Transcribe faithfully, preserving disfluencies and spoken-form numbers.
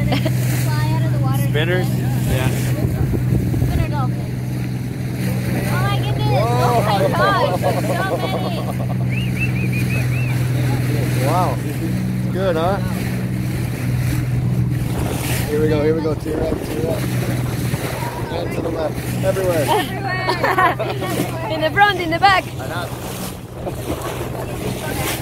fly out of the water. Spinners? Yeah. Spinner dolphin. Oh my goodness! Oh my gosh! There's so many! Wow. Good, huh? Here we go, here we go. To your right, to your right. And to the left. Everywhere. Everywhere! In the front, in the back. I know.